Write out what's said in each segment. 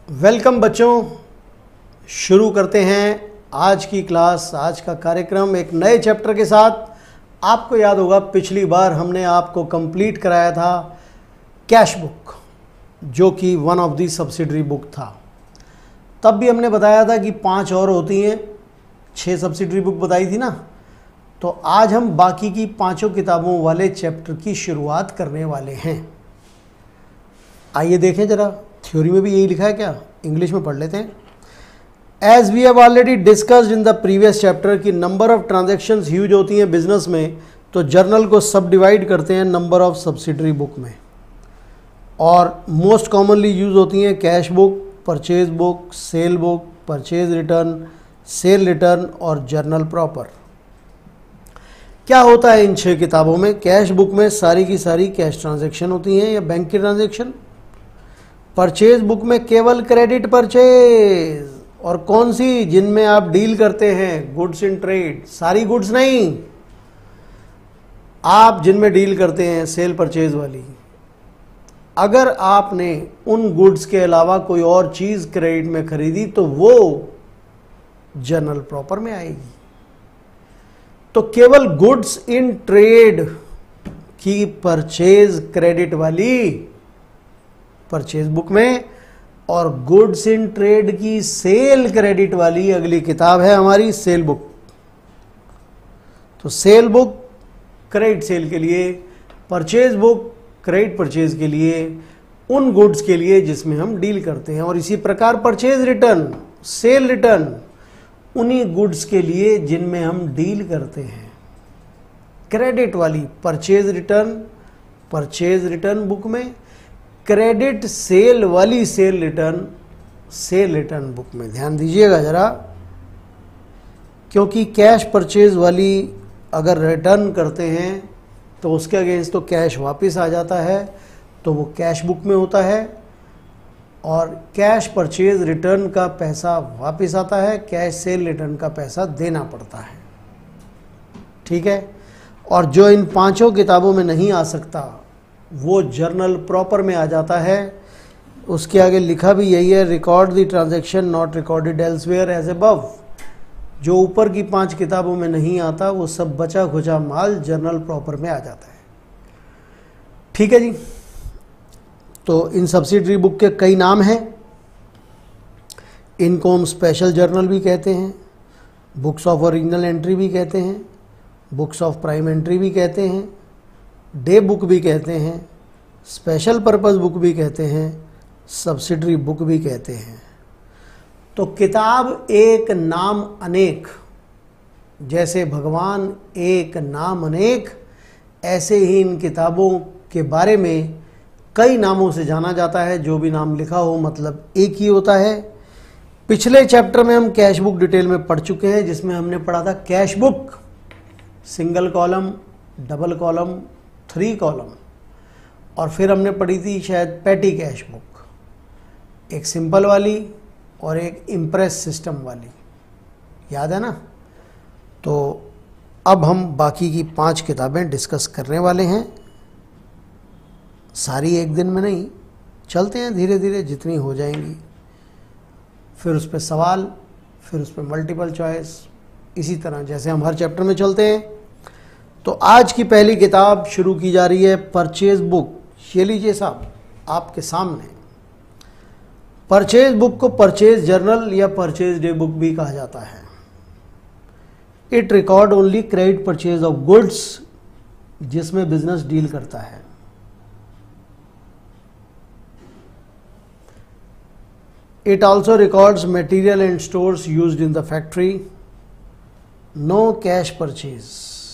Welcome बच्चों, शुरू करते हैं आज की क्लास। आज का कार्यक्रम एक नए चैप्टर के साथ। आपको याद होगा पिछली बार हमने आपको कंप्लीट कराया था कैश बुक, जो कि one of the subsidiary book था। तब भी हमने बताया था कि 5 और होती हैं, 6 सब्सिडरी बुक बताई थी ना। तो आज हम बाकी की 5 किताबों वाले चैप्टर की शुरुआत करने वाले हैं। आइए देखें जरा, थ्योरी में भी यही लिखा है क्या? इंग्लिश में पढ़ लेते हैं। As we have already discussed in the previous chapter कि नंबर ऑफ ट्रांजैक्शंस ह्यूज होती हैं बिजनेस में, तो जर्नल को सब डिवाइड करते हैं नंबर ऑफ सब्सिडरी बुक में। और मोस्ट कॉमनली यूज होती हैं cash book, purchase book, sale book, purchase return, sale return और जर्नल प्रॉपर। क्या होता है इन 6 किताबों में? कैश बुक में सारी की सारी कैश ट्रांजैक्शन होती हैं या बैंक की ट्रांजैक्शन। परचेज बुक में केवल क्रेडिट परचेज, और कौन सी? जिनमें आप डील करते हैं गुड्स इन ट्रेड, सारी गुड्स नहीं, आप जिनमें डील करते हैं सेल परचेज वाली। अगर आपने उन गुड्स के अलावा कोई और चीज क्रेडिट में खरीदी तो वो जर्नल प्रॉपर में आएगी। तो केवल गुड्स इन ट्रेड की परचेज क्रेडिट वाली परचेज बुक में, और गुड्स इन ट्रेड की सेल क्रेडिट वाली अगली किताब है हमारी सेल बुक। तो सेल बुक क्रेडिट सेल के लिए, परचेज बुक क्रेडिट परचेज के लिए, उन गुड्स के लिए जिसमें हम डील करते हैं। और इसी प्रकार परचेज रिटर्न, सेल रिटर्न उन्हीं गुड्स के लिए जिनमें हम डील करते हैं। क्रेडिट वाली परचेज रिटर्न बुक में, क्रेडिट सेल वाली सेल रिटर्न बुक में। ध्यान दीजिएगा जरा, क्योंकि कैश परचेज वाली अगर रिटर्न करते हैं तो उसके अगेंस्ट तो कैश वापस आ जाता है, तो वो कैश बुक में होता है। और कैश परचेज रिटर्न का पैसा वापस आता है, कैश सेल रिटर्न का पैसा देना पड़ता है। ठीक है। और जो इन 5 किताबों में नहीं आ सकता वो जर्नल प्रॉपर में आ जाता है। उसके आगे लिखा भी यही है, record the transaction not recorded elsewhere as above. जो ऊपर की 5 किताबों में नहीं आता वो सब बचा खुचा माल जर्नल प्रॉपर में आ जाता है। ठीक है जी। तो इन सब्सिडरी बुक के कई नाम हैं। इनको हम स्पेशल जर्नल भी कहते हैं, बुक्स ऑफ ओरिजिनल एंट्री भी कहते हैं, बुक्स ऑफ प्राइम एंट्री भी कहते हैं, डे बुक भी कहते हैं, स्पेशल पर्पस बुक भी कहते हैं, सब्सिडरी बुक भी कहते हैं। तो किताब एक नाम अनेक, जैसे भगवान एक नाम अनेक, ऐसे ही इन किताबों के बारे में कई नामों से जाना जाता है। जो भी नाम लिखा हो मतलब एक ही होता है। पिछले चैप्टर में हम कैश बुक डिटेल में पढ़ चुके हैं, जिसमें हमने पढ़ा था cash book single column, double column, 3 column. और फिर हमने पढ़ी थी शायद पेटी कैश बुक, एक सिंपल वाली और एक इम्प्रेस सिस्टम वाली, याद है ना? तो अब हम बाकी की 5 किताबें डिस्कस करने वाले हैं। सारी एक दिन में नहीं, चलते हैं धीरे धीरे, जितनी हो जाएंगी। फिर उस पर सवाल, फिर उस पर मल्टीपल चॉइस, इसी तरह जैसे हम हर चैप्टर में चलते हैं। तो आज की पहली किताब शुरू की जा रही है परचेज बुक। ये लीजिए साहब आपके सामने। परचेज बुक को परचेज जर्नल या परचेज डे बुक भी कहा जाता है। It record only credit purchase of goods, जिसमें बिजनेस डील करता है। It also records material and stores used in the factory. No cash purchase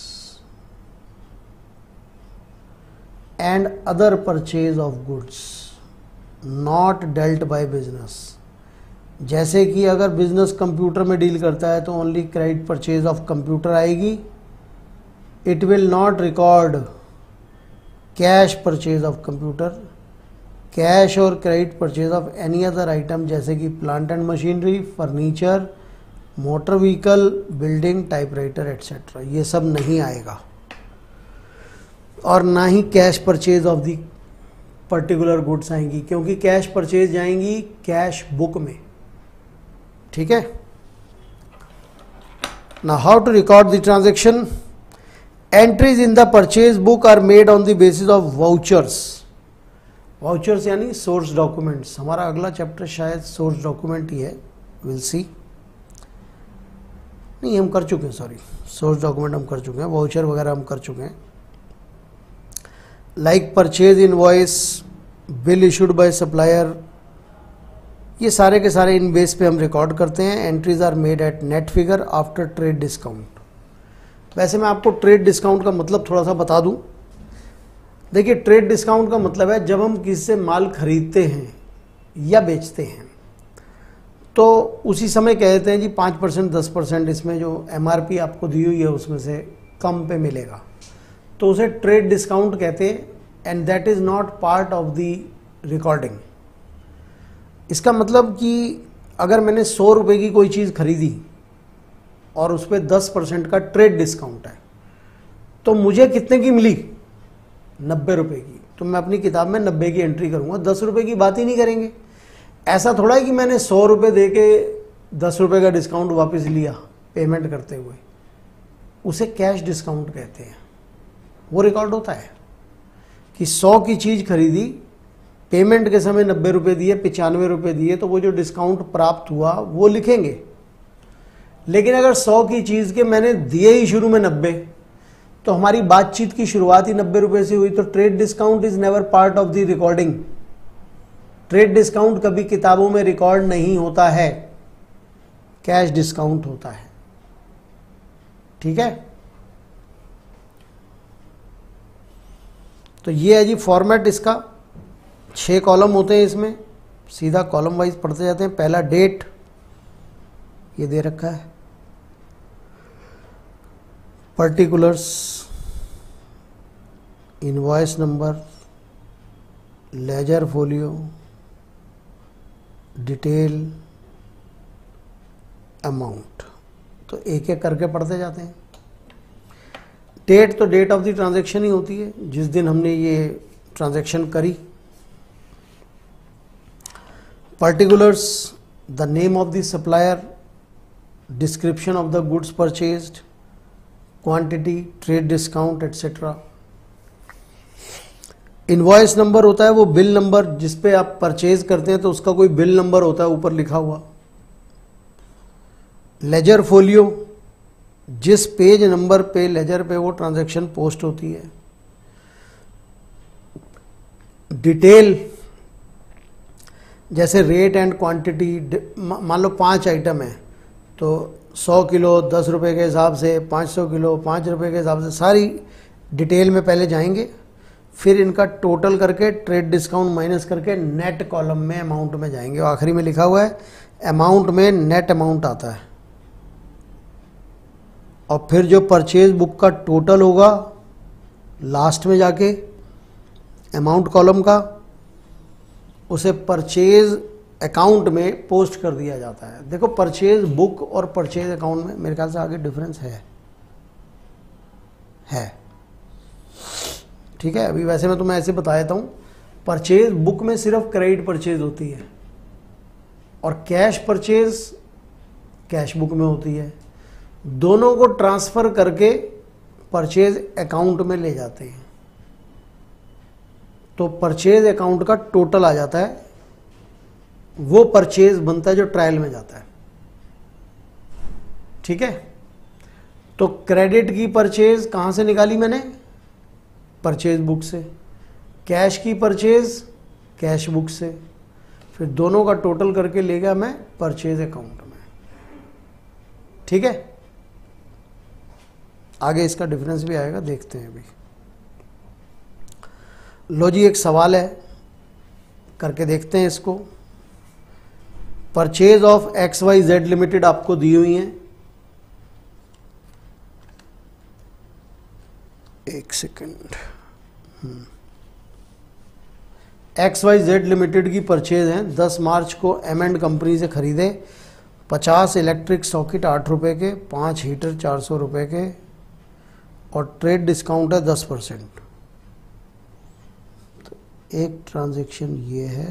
and other purchase of goods not dealt by business. जैसे कि अगर business computer में deal करता है तो only credit purchase of computer आएगी। It will not record cash purchase of computer, cash और credit purchase of any other item, जैसे कि plant and machinery, furniture, motor vehicle, building, typewriter etcetera, ये सब नहीं आएगा। और ना ही cash purchase of the particular goods आएंगी, क्योंकि कैश परचेज जाएंगी कैश बुक में। ठीक है। Now how to record the transaction. Entries in the purchase book are made on the basis of vouchers. Vouchers यानी सोर्स डॉक्यूमेंट्स। हमारा अगला chapter शायद सोर्स डॉक्यूमेंट ही है, विल सी। नहीं, हम कर चुके हैं, सॉरी, सोर्स डॉक्यूमेंट हम कर चुके हैं, वाउचर वगैरह हम कर चुके हैं। Like purchase invoice, bill issued by supplier, ये सारे के सारे इन बेस पे हम रिकॉर्ड करते हैं। Entries are made at net figure after trade discount. वैसे मैं आपको ट्रेड डिस्काउंट का मतलब थोड़ा सा बता दूं। देखिए, ट्रेड डिस्काउंट का मतलब है जब हम किसी से माल खरीदते हैं या बेचते हैं तो उसी समय कह देते हैं जी 5% 10% इसमें जो MRP आपको दी हुई है उसमें से कम पे मिलेगा, तो उसे ट्रेड डिस्काउंट कहते हैं। And that is not part of the recording. इसका मतलब कि अगर मैंने 100 रुपये की कोई चीज़ खरीदी और उस पर 10% का ट्रेड डिस्काउंट है, तो मुझे कितने की मिली? 90 रुपये की। तो मैं अपनी किताब में 90 की एंट्री करूँगा, 10 रुपये की बात ही नहीं करेंगे। ऐसा थोड़ा है कि मैंने 100 रुपये दे के 10 रुपये का डिस्काउंट वापस लिया पेमेंट करते हुए, उसे कैश डिस्काउंट कहते हैं। वो रिकॉर्ड होता है कि 100 की चीज़ खरीदी, पेमेंट के समय 90 रुपये दिए, 95 रुपये दिए, तो वो जो डिस्काउंट प्राप्त हुआ वो लिखेंगे। लेकिन अगर 100 की चीज़ के मैंने दिए ही शुरू में 90, तो हमारी बातचीत की शुरुआत ही 90 रुपये से हुई, तो trade discount is never part of the recording. Trade discount कभी किताबों में रिकॉर्ड नहीं होता है, कैश डिस्काउंट होता है। ठीक है। तो ये है जी फॉर्मेट इसका। 6 कॉलम होते हैं इसमें, सीधा कॉलम वाइज पढ़ते जाते हैं। पहला डेट, ये दे रखा है, particulars, invoice number, ledger folio, detail, amount. तो एक एक करके पढ़ते जाते हैं। डेट तो डेट ऑफ द ट्रांजैक्शन ही होती है, जिस दिन हमने ये ट्रांजैक्शन करी। Particulars, the name of the supplier, description of the goods purchased, quantity, trade discount etcetera. Invoice number होता है वो बिल नंबर, जिस पे आप परचेज करते हैं तो उसका कोई बिल नंबर होता है ऊपर लिखा हुआ। लेजर फोलियो, जिस पेज नंबर पे लेजर पे वो ट्रांजैक्शन पोस्ट होती है। डिटेल, जैसे रेट एंड क्वांटिटी, मान लो 5 आइटम है तो 100 किलो 10 रुपये के हिसाब से, 500 किलो 5 रुपये के हिसाब से, सारी डिटेल में पहले जाएंगे। फिर इनका टोटल करके ट्रेड डिस्काउंट माइनस करके नेट कॉलम में अमाउंट में जाएंगे। और आखिरी में लिखा हुआ है अमाउंट में नेट अमाउंट आता है। और फिर जो परचेज बुक का टोटल होगा लास्ट में जाके अमाउंट कॉलम का, उसे परचेज अकाउंट में पोस्ट कर दिया जाता है। देखो, परचेज बुक और परचेज अकाउंट में मेरे ख्याल से आगे डिफरेंस है। ठीक है। अभी वैसे मैं तुम्हें ऐसे बता देता हूँ, परचेज बुक में सिर्फ क्रेडिट परचेज होती है और कैश परचेज कैश बुक में होती है। दोनों को ट्रांसफ़र करके परचेज अकाउंट में ले जाते हैं, तो परचेज अकाउंट का टोटल आ जाता है, वो परचेज बनता है जो ट्रायल में जाता है। ठीक है। तो क्रेडिट की परचेज कहाँ से निकाली मैंने? परचेज बुक से। कैश की परचेज कैश बुक से। फिर दोनों का टोटल करके ले गया मैं परचेज अकाउंट में। ठीक है। आगे इसका डिफरेंस भी आएगा, देखते हैं अभी। लो जी, एक सवाल है, करके देखते हैं इसको। परचेज ऑफ XYZ लिमिटेड आपको दी हुई है। एक सेकंड। XYZ लिमिटेड की परचेज है। 10 मार्च को M&M कंपनी से खरीदे 50 इलेक्ट्रिक सॉकेट 8 रुपये के, 5 हीटर 400 रुपये के, और ट्रेड डिस्काउंट है 10%। एक ट्रांजैक्शन ये है,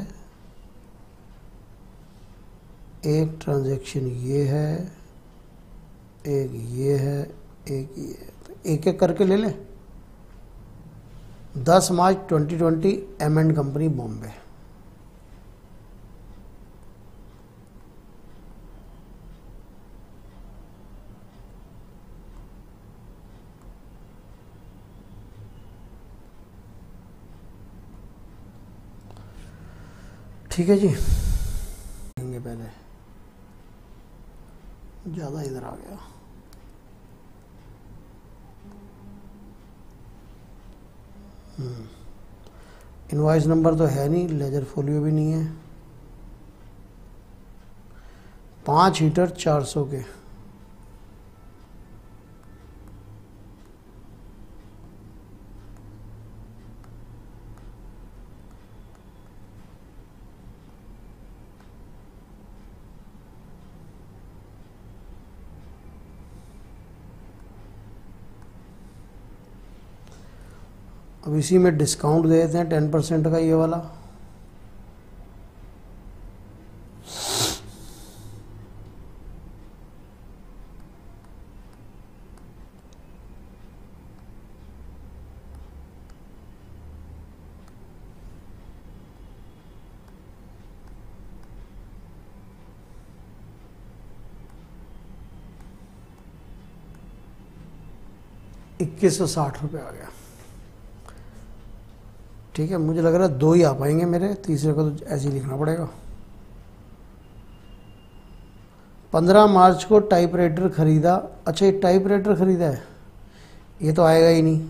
एक ट्रांजैक्शन ये है, एक ये है, एक ये है। तो एक एक करके ले लें। 10 मार्च 2020 M&M कंपनी बॉम्बे। ठीक है जी, लेंगे पहले, ज़्यादा इधर आ गया। इनवॉइस नंबर तो है नहीं, लेजर फोलियो भी नहीं है। 5 हीटर 400 के। अब इसी में डिस्काउंट दे देते हैं 10% का, ये वाला। ₹2160 आ गया। ठीक है, मुझे लग रहा है 2 ही आ पाएंगे मेरे, तीसरे को तो ऐसे ही लिखना पड़ेगा। 15 मार्च को टाइपराइटर खरीदा। अच्छा, ये टाइपराइटर खरीदा है, ये तो आएगा ही नहीं,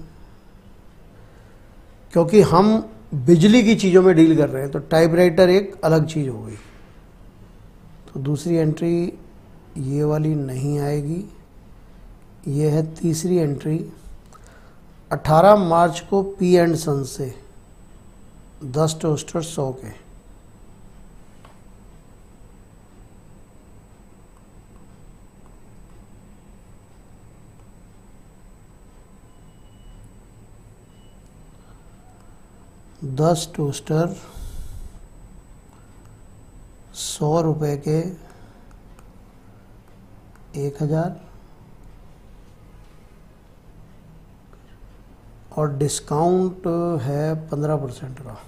क्योंकि हम बिजली की चीज़ों में डील कर रहे हैं, तो टाइपराइटर एक अलग चीज़ हो गई। तो दूसरी एंट्री ये वाली नहीं आएगी। ये है तीसरी एंट्री। 18 मार्च को पी एंड सन से 10 टोस्टर 100 के। दस टोस्टर 100 रुपए के 1000, और डिस्काउंट है 15% का।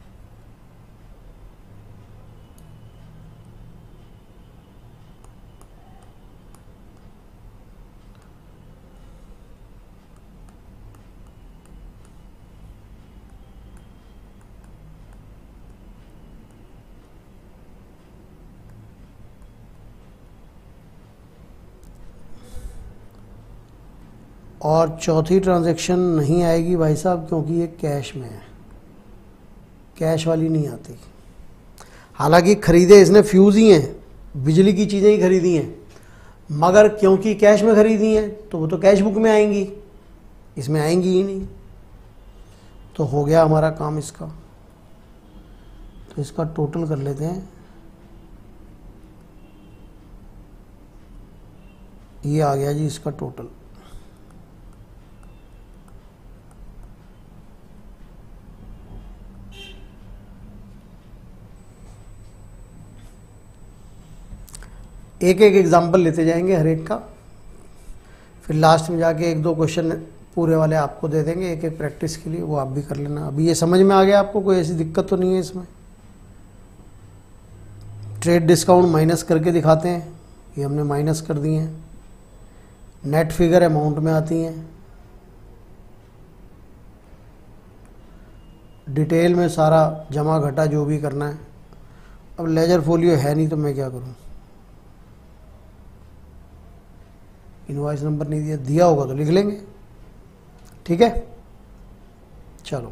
और चौथी ट्रांजैक्शन नहीं आएगी भाई साहब, क्योंकि ये कैश में है, कैश वाली नहीं आती। हालांकि खरीदे इसने फ्यूज़ ही हैं, बिजली की चीज़ें ही खरीदी हैं, मगर क्योंकि कैश में खरीदी हैं तो वो तो कैश बुक में आएंगी, इसमें आएंगी ही नहीं। तो हो गया हमारा काम इसका। तो इसका टोटल कर लेते हैं। ये आ गया जी इसका टोटल। एक एक एग्जाम्पल लेते जाएंगे हर एक का, फिर लास्ट में जाके 1-2 क्वेश्चन पूरे वाले आपको दे देंगे एक एक प्रैक्टिस के लिए, वो आप भी कर लेना। अभी ये समझ में आ गया आपको, कोई ऐसी दिक्कत तो नहीं है इसमें। ट्रेड डिस्काउंट माइनस करके दिखाते हैं, ये हमने माइनस कर दिए हैं। नेट फिगर अमाउंट में आती हैं, डिटेल में सारा जमा घटा जो भी करना है। अब लेजर फोलियो है नहीं तो मैं क्या करूं, इनवॉइस नंबर नहीं दिया, दिया होगा तो लिख लेंगे। ठीक है, चलो।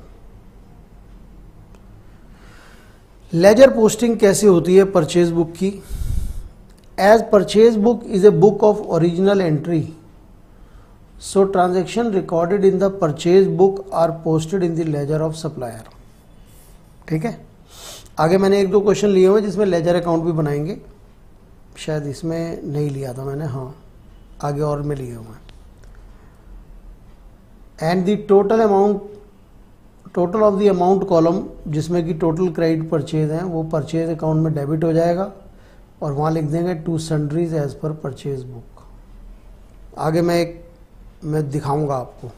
लेजर पोस्टिंग कैसे होती है परचेज बुक की? As purchase book is a book of original entry, so transaction recorded in the purchase book are posted in the ledger of supplier. ठीक है, आगे मैंने 1-2 क्वेश्चन लिए हुए जिसमें लेजर अकाउंट भी बनाएंगे, शायद इसमें नहीं लिया था मैंने, हाँ आगे और में लिए हुए हैं। And the total amount total of the amount column जिसमें कि टोटल क्रेडिट परचेज हैं वो परचेज अकाउंट में डेबिट हो जाएगा और वहाँ लिख देंगे to sundries as per purchase book. आगे मैं दिखाऊंगा आपको।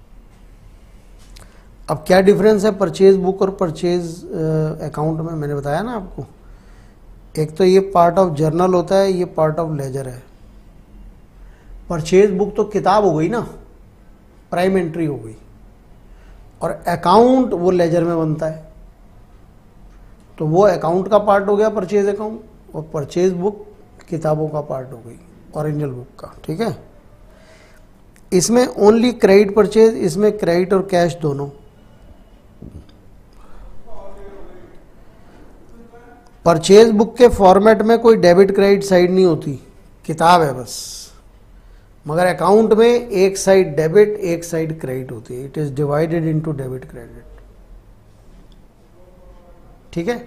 अब क्या डिफरेंस है परचेज बुक और परचेज अकाउंट में, मैंने बताया ना आपको। एक तो ये पार्ट ऑफ जर्नल होता है, ये पार्ट ऑफ लेजर है। परचेज बुक तो किताब हो गई ना, प्राइम एंट्री हो गई, और अकाउंट वो लेजर में बनता है, तो वो अकाउंट का पार्ट हो गया परचेज अकाउंट, और परचेज बुक किताबों का पार्ट हो गई, ओरिजिनल बुक का। ठीक है, इसमें ओनली क्रेडिट परचेज, इसमें क्रेडिट और कैश दोनों। परचेज बुक के फॉर्मेट में कोई डेबिट क्रेडिट साइड नहीं होती, किताब है बस, मगर अकाउंट में एक साइड डेबिट एक साइड क्रेडिट होती है। It is divided into debit credit. ठीक है,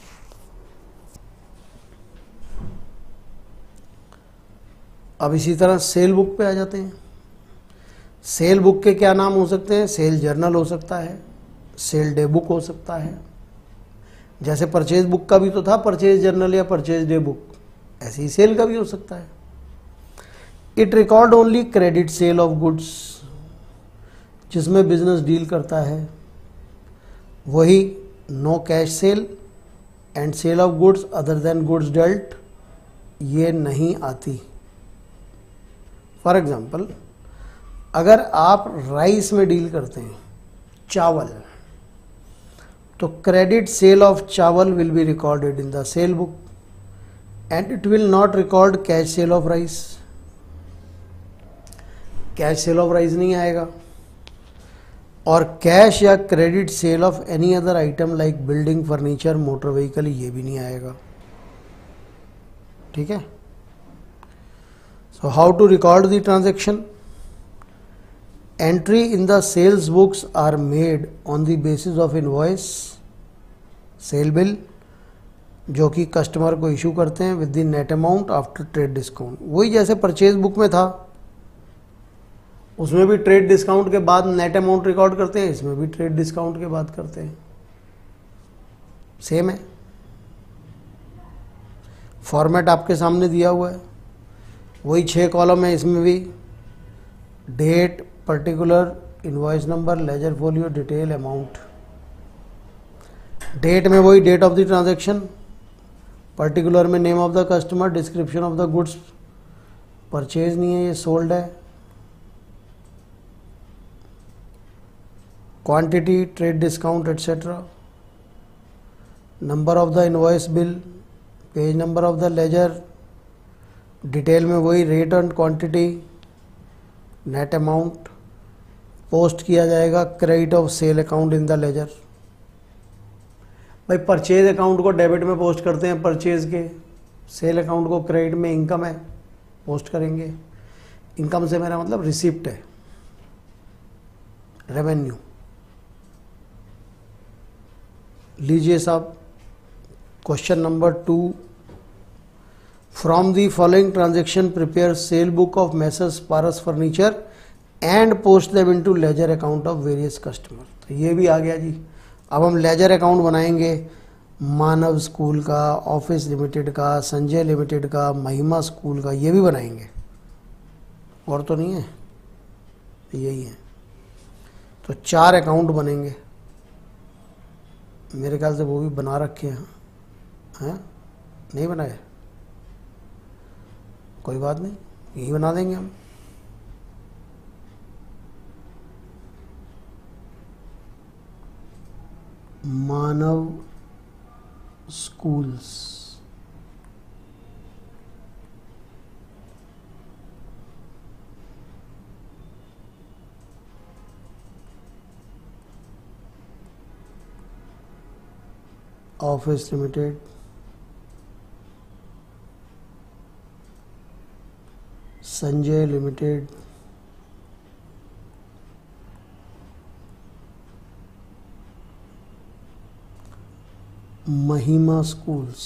अब इसी तरह सेल बुक पे आ जाते हैं। सेल बुक के क्या नाम हो सकते हैं? सेल जर्नल हो सकता है, सेल डे बुक हो सकता है। जैसे परचेज बुक का भी तो था परचेज जर्नल या परचेज डे बुक, ऐसे ही सेल का भी हो सकता है। It record only credit sale of goods, जिसमें बिजनेस डील करता है वही no cash sale and sale of goods other than goods dealt ये नहीं आती। फॉर एग्जाम्पल, अगर आप राइस में डील करते हैं, चावल, तो क्रेडिट सेल ऑफ चावल will be recorded in the sale book and it will not record cash sale of rice. Cash sale of rice नहीं आएगा, और कैश या credit sale of any other item like building, furniture, motor vehicle ये भी नहीं आएगा। ठीक है, so how to record the transaction? Entry in the sales books are made on the basis of invoice, sale bill, जो कि customer को issue करते हैं with the net amount after trade discount. वही जैसे परचेज बुक में था, उसमें भी ट्रेड डिस्काउंट के बाद नेट अमाउंट रिकॉर्ड करते हैं, इसमें भी ट्रेड डिस्काउंट के बाद करते हैं, सेम है। फॉर्मेट आपके सामने दिया हुआ है, वही 6 कॉलम है, इसमें भी date, particular, invoice number, ledger folio, detail, amount. Date में वही date of the transaction, particular में name of the customer, description of the goods, purchase नहीं है ये सोल्ड है, quantity, trade discount etcetera, number of the invoice bill, page number of the ledger, detail में वही rate and quantity, net amount. Post किया जाएगा credit of sale account in the ledger. भाई purchase account को debit में post करते हैं purchase के, सेल अकाउंट को क्रेडिट में, इनकम है पोस्ट करेंगे। इनकम से मेरा मतलब रिसिप्ट है, रेवेन्यू। लीजिए साहब, question number 2, from the following transaction prepare sale book of messrs Paras furniture and post them into ledger account of various customer. तो ये भी आ गया जी। अब हम लेजर अकाउंट बनाएंगे मानव स्कूल का, ऑफिस लिमिटेड का, संजय लिमिटेड का, महिमा स्कूल का, ये भी बनाएंगे, और तो नहीं है, यही है। तो 4 अकाउंट बनेंगे, मेरे ख्याल से वो भी बना रखे हैं, नहीं बनाए, कोई बात नहीं, यही बना देंगे हम। Manav schools, office limited, Sanjay limited, Mahima schools.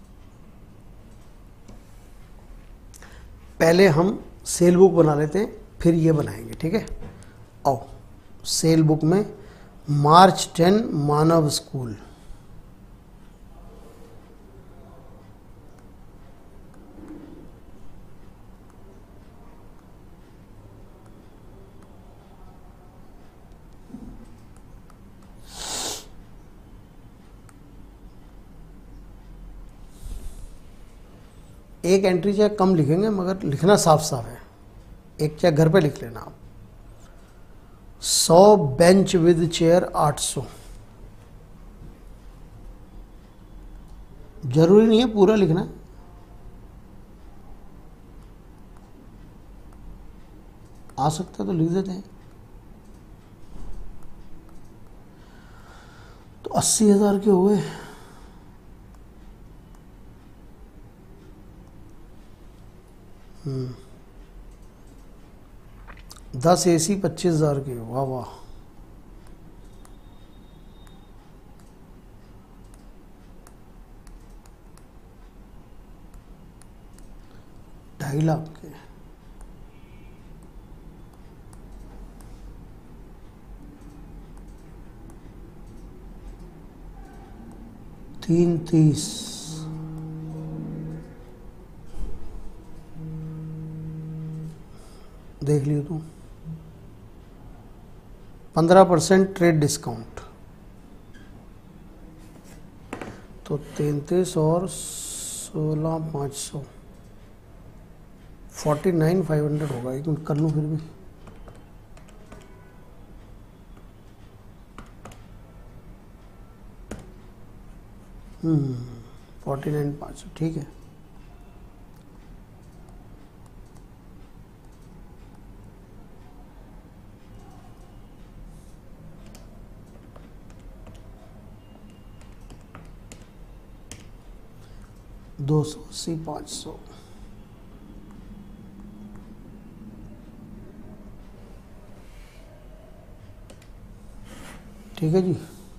पहले हम सेल बुक बना लेते हैं, फिर ये बनाएंगे, ठीक है। आओ, सेल बुक में मार्च 10 मानव स्कूल, एक एंट्री चाहे कम लिखेंगे मगर लिखना साफ साफ है। एक चाहे घर पे लिख लेना आप। 100 बेंच विद चेयर 800। जरूरी नहीं है पूरा लिखना, आ सकता है तो लिख देते हैं। तो 80,000 के हुए। हम्म, 10 AC 25,000 के। वाह वाह, $2.5 लाख के। तीन 30। देख लियो तू। 15% ट्रेड डिस्काउंट, तो 33 और 16,500, 49,500 होगा। एक मिनट कर लूँ फिर भी। हम्म, 49,500 ठीक है। दो 280 500। ठीक है जी।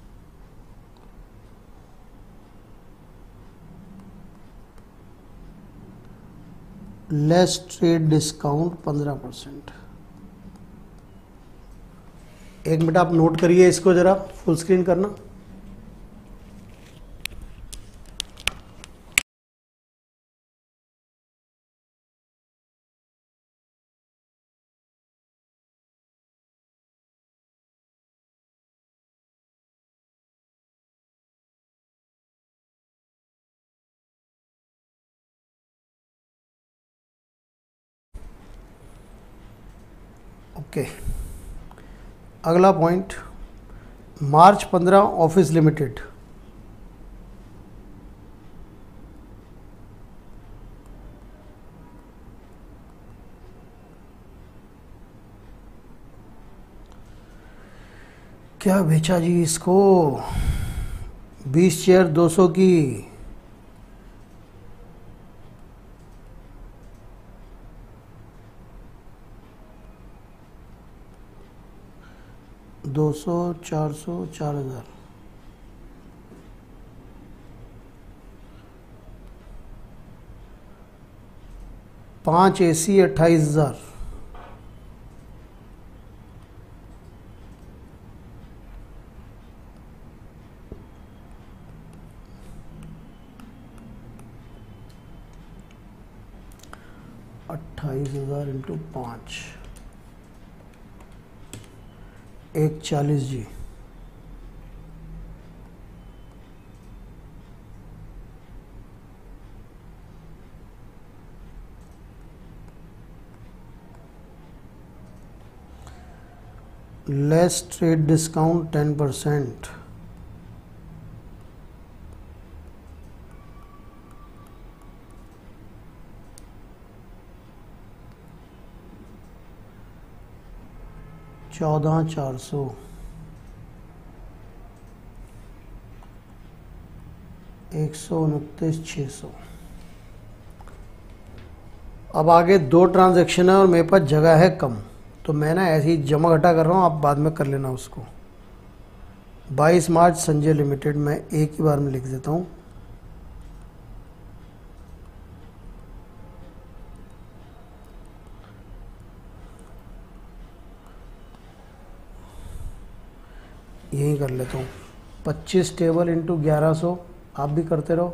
Less trade discount 15%। एक मिनट आप नोट करिए इसको, जरा फुल स्क्रीन करना। ओके, अगला पॉइंट, मार्च 15 ऑफिस लिमिटेड। क्या बेचा जी इसको? 20 चेयर 200 की। दो 400 4,000। पाँच AC 28,000। $28,000 इंटू 5, 140 जी। Less trade discount 10%। $14,400। $129,600। अब आगे 2 ट्रांजैक्शन है और मेरे पास जगह है कम, तो मैं ना ऐसे ही जमा घटा कर रहा हूँ, आप बाद में कर लेना उसको। 22 मार्च संजय लिमिटेड, मैं एक ही बार में लिख देता हूँ। यही कर लेता हूँ। 25 टेबल इंटू 1100, आप भी करते रहो।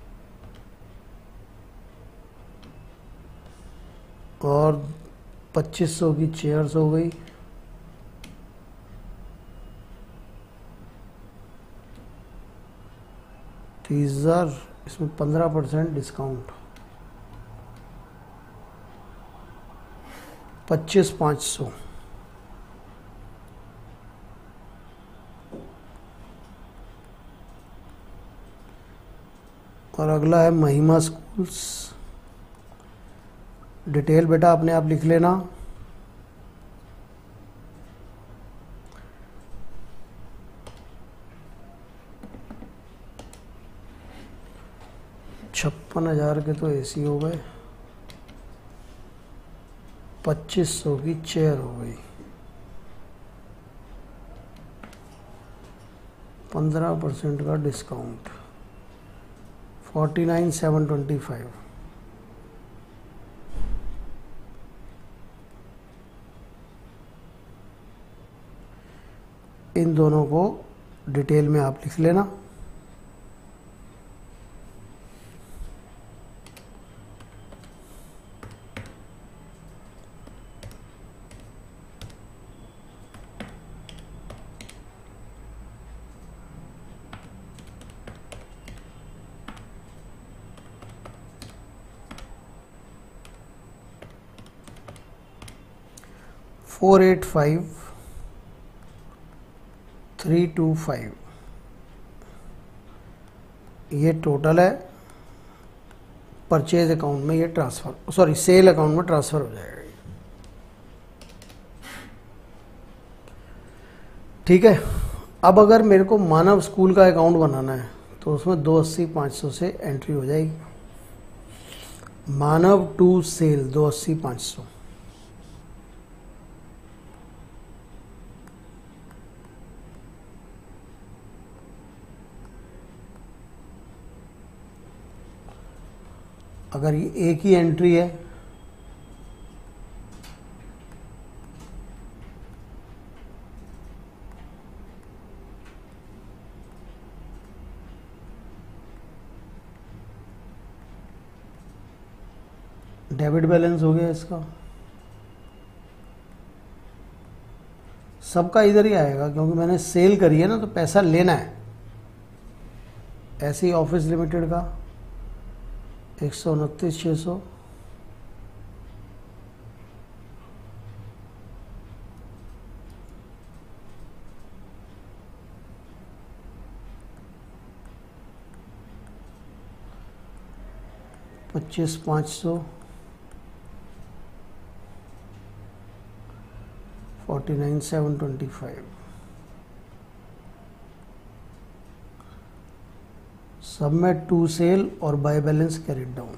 और 2500 की चेयर्स हो गई। टीजर, इसमें 15% डिस्काउंट, 25,500। और अगला है महिमा स्कूल्स। डिटेल बेटा अपने आप लिख लेना। $56,000 के तो एसी हो गए, 2500 की चेयर हो गई, 15% का डिस्काउंट, 49,725। इन दोनों को डिटेल में आप लिख लेना। $485,325 ये टोटल है। परचेज अकाउंट में ये ट्रांसफ़र, सॉरी सेल अकाउंट में ट्रांसफ़र हो जाएगा। ठीक है। अब अगर मेरे को मानव स्कूल का अकाउंट बनाना है तो उसमें 280,500 से एंट्री हो जाएगी। Manav to sale 280,500। अगर ये एक ही एंट्री है डेबिट बैलेंस हो गया इसका, सबका इधर ही आएगा क्योंकि मैंने सेल करी है ना, तो पैसा लेना है। ऐसे ही ऑफिस लिमिटेड का 129,600, $25,500, 49,725। सब में टू सेल और बाय बैलेंस कैरिड डाउन।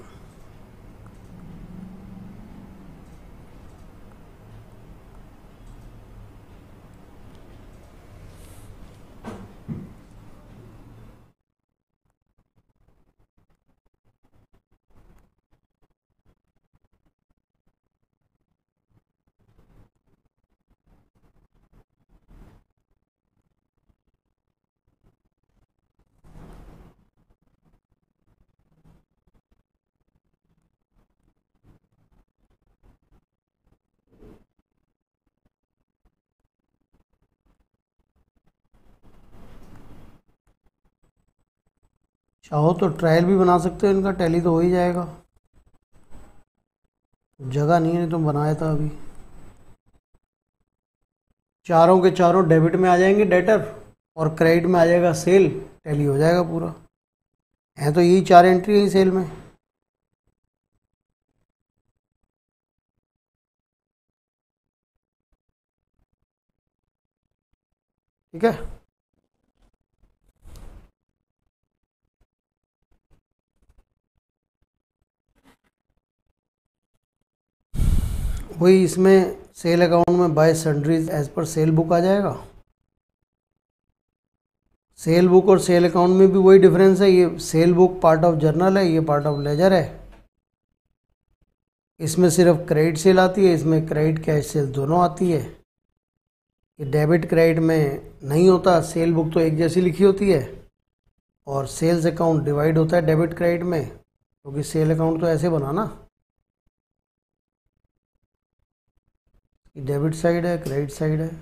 चाहो तो ट्रायल भी बना सकते हो, इनका टैली तो हो ही जाएगा। जगह नहीं है तो बनाया था अभी। चारों के चारों डेबिट में आ जाएंगे डेटर, और क्रेडिट में आ जाएगा सेल, टैली हो जाएगा पूरा। है तो यही 4 एंट्री है सेल में। ठीक है। वही इसमें सेल अकाउंट में by sundries as per sale book आ जाएगा। सेल बुक और सेल अकाउंट में भी वही डिफरेंस है, ये sale book part of journal है, ये पार्ट ऑफ लेजर है। इसमें सिर्फ क्रेडिट सेल आती है, इसमें क्रेडिट कैश सेल दोनों आती है। ये डेबिट क्रेडिट में नहीं होता, सेल बुक तो एक जैसी लिखी होती है और सेल्स अकाउंट डिवाइड होता है डेबिट क्रेडिट में, क्योंकि सेल अकाउंट तो ऐसे बना ना, डेबिट साइड है क्रेडिट साइड है।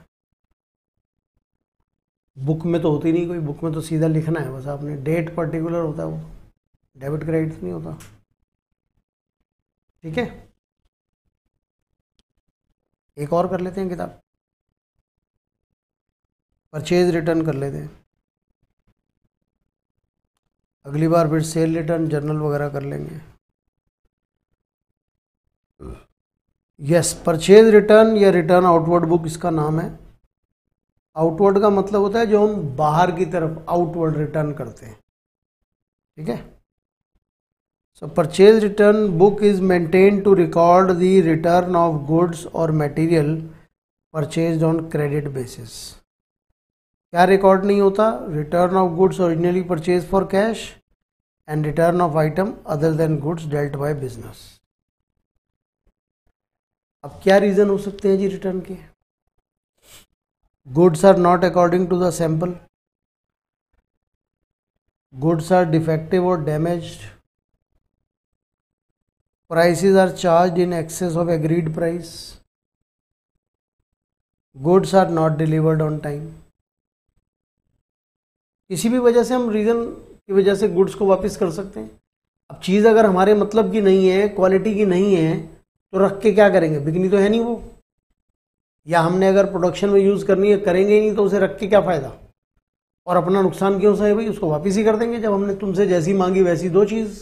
बुक में तो होती नहीं कोई, बुक में तो सीधा लिखना है बस आपने, डेट पर्टिकुलर होता है वो, डेबिट क्रेडिट नहीं होता। ठीक है, एक और कर लेते हैं किताब, परचेज रिटर्न कर लेते हैं, अगली बार फिर सेल रिटर्न जर्नल वगैरह कर लेंगे। यस, परचेज रिटर्न या रिटर्न आउटवर्ड बुक इसका नाम है। आउटवर्ड का मतलब होता है जो हम बाहर की तरफ आउटवर्ड रिटर्न करते हैं। ठीक है, so purchase return book is maintain to record the return of goods और material purchase on credit basis. क्या रिकॉर्ड नहीं होता? Return of goods originally purchase for cash and return of item other than goods dealt by business. अब क्या reason हो सकते हैं जी रिटर्न के? Goods are not according to the sample, goods are defective और damaged, prices are charged in excess of agreed price, goods are not delivered on time। किसी भी वजह से हम रीज़न की वजह से गुड्स को वापस कर सकते हैं। अब चीज़ अगर हमारे मतलब की नहीं है, क्वालिटी की नहीं है, तो रख के क्या करेंगे? बिकनी तो है नहीं वो, या हमने अगर प्रोडक्शन में यूज़ करनी है करेंगे ही नहीं, तो उसे रख के क्या फ़ायदा, और अपना नुकसान क्यों सहे भाई? उसको वापस ही कर देंगे जब हमने तुमसे जैसी मांगी वैसी दो चीज़।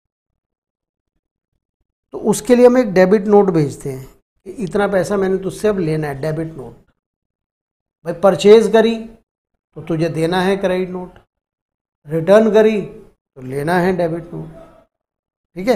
तो उसके लिए हम एक डेबिट नोट भेजते हैं कि इतना पैसा मैंने तुझसे अब लेना है, डेबिट नोट। भाई परचेज करी तो तुझे देना है क्रेडिट नोट, रिटर्न करी तो लेना है डेबिट नोट। ठीक है,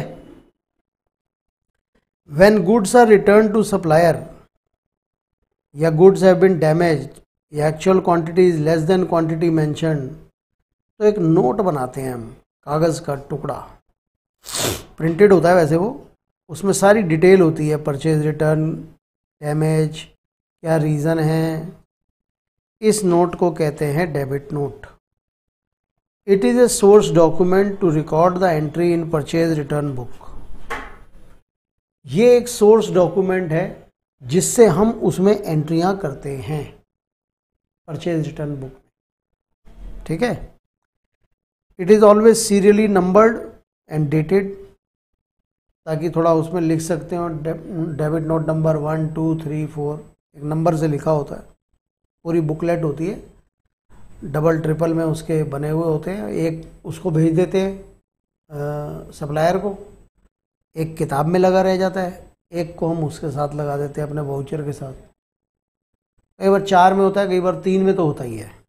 when goods are return to supplier या गुड्स हैव बीन डैमेज्ड या actual quantity is less than quantity mentioned, तो एक नोट बनाते हैं हम, कागज़ का टुकड़ा, प्रिंटेड होता है वैसे वो, उसमें सारी डिटेल होती है, परचेज रिटर्न, डैमेज, क्या रीज़न है। इस नोट को कहते हैं debit note. It is a source document to record the entry in purchase return book. ये एक सोर्स डॉक्यूमेंट है जिससे हम उसमें एंट्रियां करते हैं परचेज रिटर्न बुक। ठीक है, it is always serially numbered and dated, ताकि थोड़ा उसमें लिख सकते हो डेबिट नोट नंबर 1 2 3 4, एक नंबर से लिखा होता है। पूरी बुकलेट होती है, डबल ट्रिपल में उसके बने हुए होते हैं। एक उसको भेज देते हैं सप्लायर को, एक किताब में लगा रह जाता है, एक को हम उसके साथ लगा देते हैं अपने वाउचर के साथ। कई बार 4 में होता है, कई बार 3 में तो होता ही है।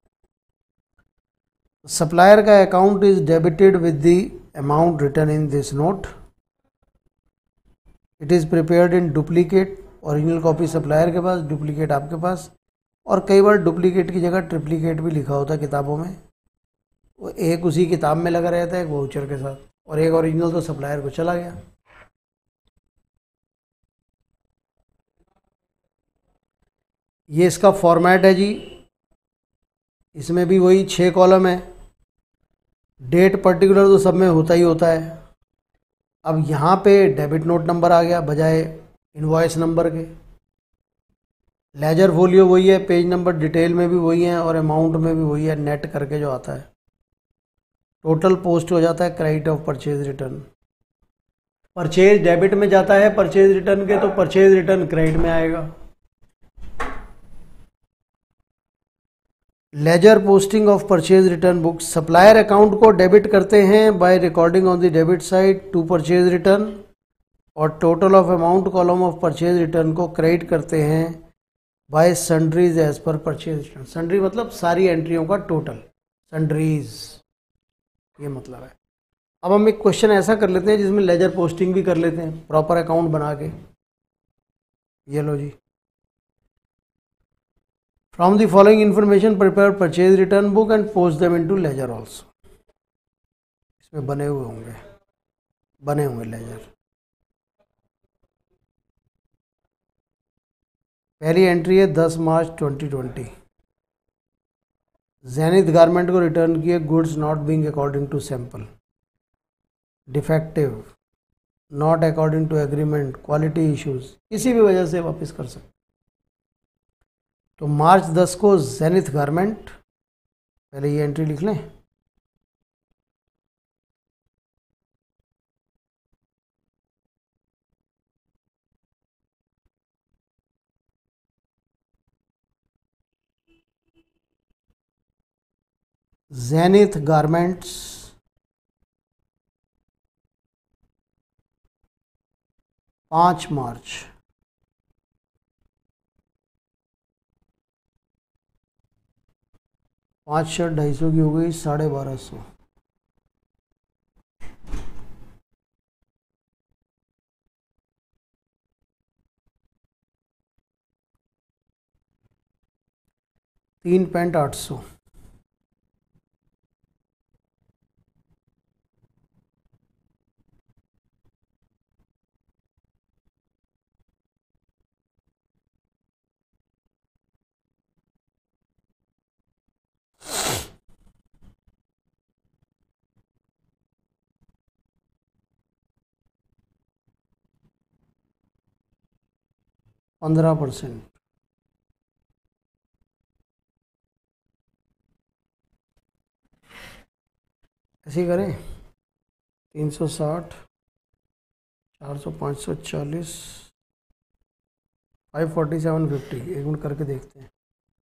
सप्लायर का account is debited with the amount return in this note. It is prepared in duplicate, original copy supplier के पास, डुप्लीकेट आपके पास, और कई बार डुप्लीकेट की जगह ट्रिप्लीकेट भी लिखा होता है किताबों में। वो एक उसी किताब में लगा रहता है एक वाउचर के साथ, और एक ओरिजिनल तो सप्लायर को चला गया। ये इसका फॉर्मेट है जी, इसमें भी वही 6 कॉलम है। डेट पर्टिकुलर तो सब में होता ही होता है। अब यहाँ पे डेबिट नोट नंबर आ गया बजाय इनवॉइस नंबर के। लेजर फोलियो वही है, पेज नंबर डिटेल में भी वही है और अमाउंट में भी वही है, नेट करके जो आता है। टोटल पोस्ट हो जाता है credit of purchase return. Purchase debit में जाता है परचेज रिटर्न के, तो परचेज रिटर्न क्रेडिट में आएगा। Ledger posting of purchase return book, supplier account को डेबिट करते हैं by recording on the debit side to purchase return, और total of amount column of purchase return को क्रेडिट करते हैं by sundries as per purchase return. Sundry मतलब सारी एंट्रियों का टोटल, सन्ड्रीज ये मतलब है। अब हम एक क्वेश्चन ऐसा कर लेते हैं जिसमें लेजर पोस्टिंग भी कर लेते हैं प्रॉपर अकाउंट बना के। ये लो जी, from the following information prepare purchase return book and post them into ledger also. इसमें बने होंगे लेजर। पहली एंट्री है 10 मार्च 2020। जैनिथ गारमेंट को रिटर्न किए goods not being according to sample, defective, not according to agreement, quality issues, किसी भी वजह से वापस कर सकते। तो मार्च 10 को जैनिथ गारमेंट, पहले ये एंट्री लिख लें। जैनिथ गारमेंट्स 5 मार्च, पाँच शर्ट 250 की हो गई 1250। तीन पैंट 800। पंद्रह %। ऐसे ही करें। 360, 400, 540, 547.50। एक मिनट करके देखते हैं।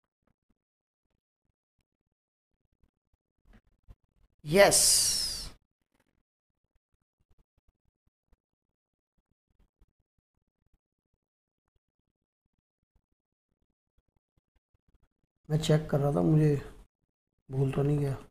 यस, मैं चेक कर रहा था, मुझे भूल तो नहीं गया।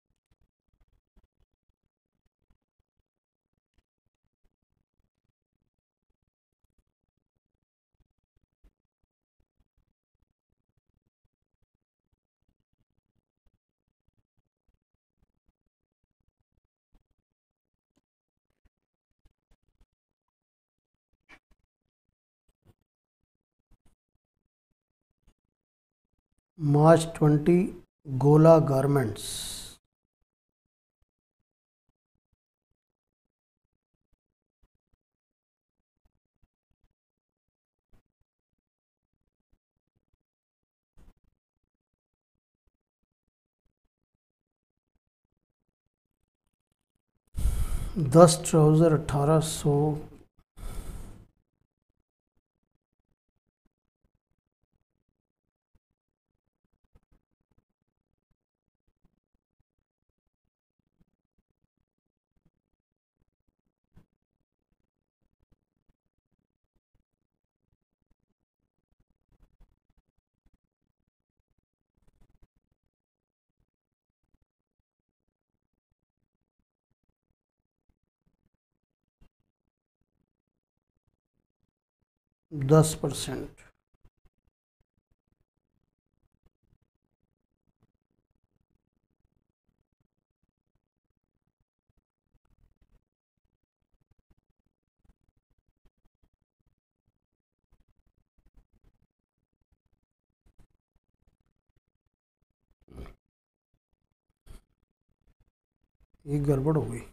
मार्च 20 गोला गारमेंट्स, दस ट्राउज़र 1800। %10। ये गड़बड़ हो गई।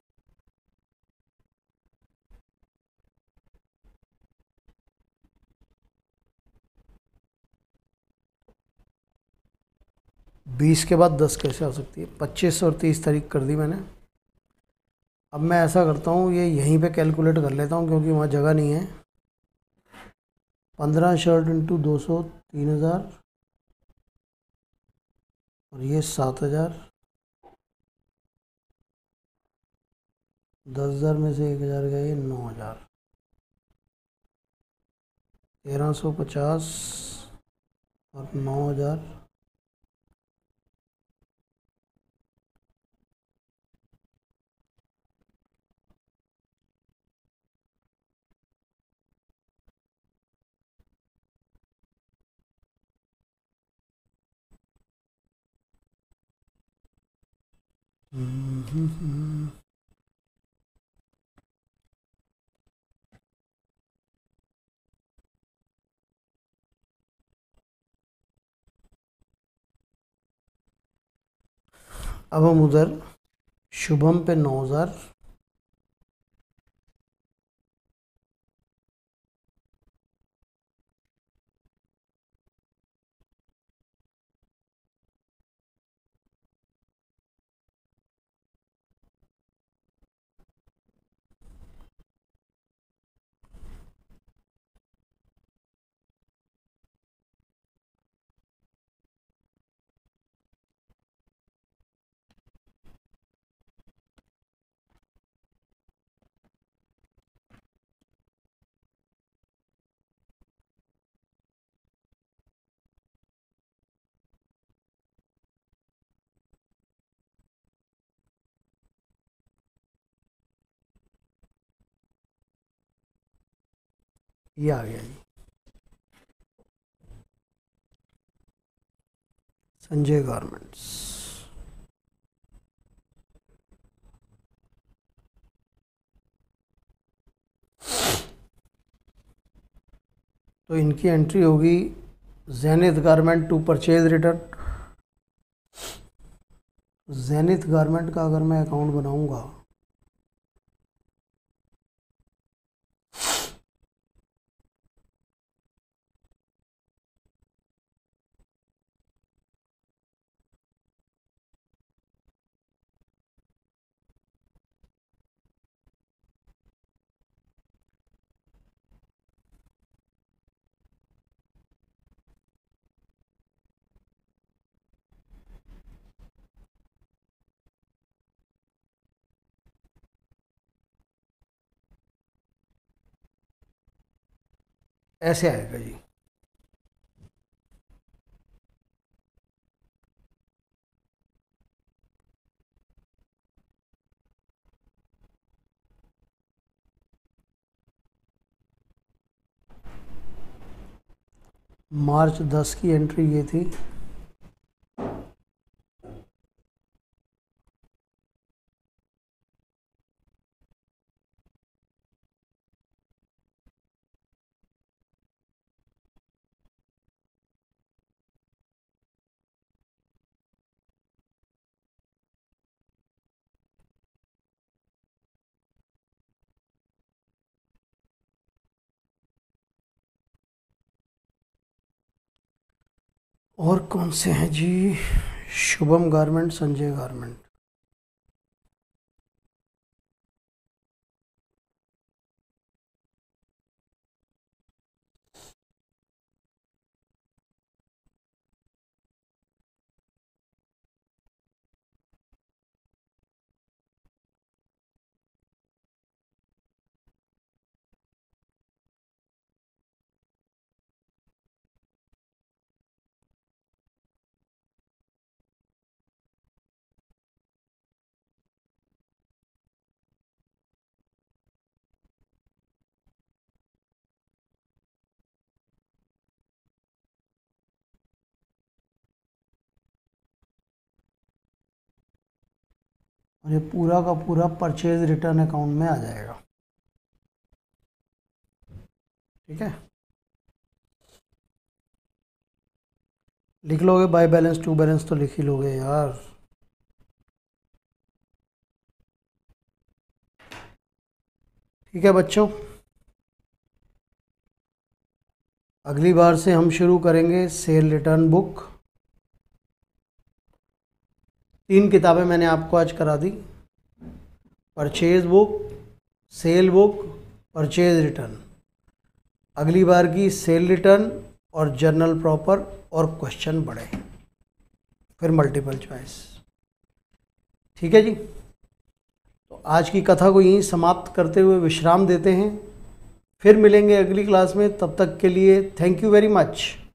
बीस के बाद 10 कैसे आ सकती है? 25 और 30 तारीख कर दी मैंने। अब मैं ऐसा करता हूँ, ये यहीं पे कैलकुलेट कर लेता हूँ क्योंकि वहाँ जगह नहीं है। 15 शर्ट इंटू 200, 3000, और ये 7000। 10,000 में से 1000 गया, ये 9000। 1350 और 9000, अब हम उधर शुभम पे 9,000, ये आ गया जी संजय गारमेंट्स। तो इनकी एंट्री होगी Zenith garment to purchase return. Zenith garment का अगर मैं अकाउंट बनाऊंगा ऐसे आएगा जी। मार्च 10 की एंट्री ये थी। और कौन से हैं जी? Shubham garment, Sanjay garment. और ये पूरा का पूरा परचेज रिटर्न अकाउंट में आ जाएगा। ठीक है, लिख लोगे बाय बैलेंस टू बैलेंस तो लिख ही लोगे यार। ठीक है बच्चों, अगली बार से हम शुरू करेंगे सेल रिटर्न बुक। 3 किताबें मैंने आपको आज करा दी, purchase book, sale book, purchase return. अगली बार की सेल रिटर्न और जर्नल प्रॉपर और क्वेश्चन बड़े, फिर मल्टीपल चॉइस। ठीक है जी, तो आज की कथा को यहीं समाप्त करते हुए विश्राम देते हैं। फिर मिलेंगे अगली क्लास में, तब तक के लिए थैंक यू वेरी मच।